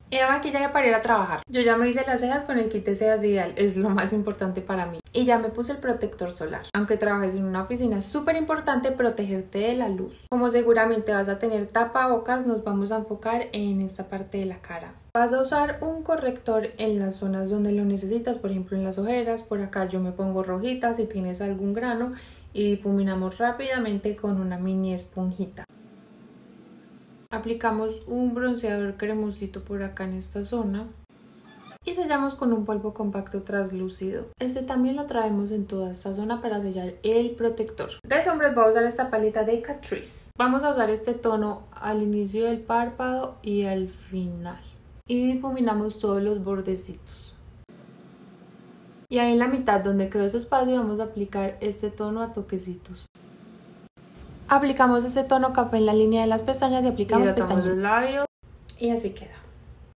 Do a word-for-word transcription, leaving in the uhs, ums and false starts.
Y de maquillaje para ir a trabajar. Yo ya me hice las cejas con el kit de cejas Ideal, es lo más importante para mí. Y ya me puse el protector solar. Aunque trabajes en una oficina, es súper importante protegerte de la luz. Como seguramente vas a tener tapabocas, nos vamos a enfocar en esta parte de la cara. Vas a usar un corrector en las zonas donde lo necesitas, por ejemplo en las ojeras. Por acá yo me pongo rojita si tienes algún grano y difuminamos rápidamente con una mini esponjita. Aplicamos un bronceador cremosito por acá en esta zona y sellamos con un polvo compacto translúcido. Este también lo traemos en toda esta zona para sellar el protector. De sombras voy a usar esta paleta de Catrice. Vamos a usar este tono al inicio del párpado y al final. Y difuminamos todos los bordecitos. Y ahí en la mitad donde quedó ese espacio vamos a aplicar este tono a toquecitos. Aplicamos este tono café en la línea de las pestañas y aplicamos pestañas. Los labios y así queda.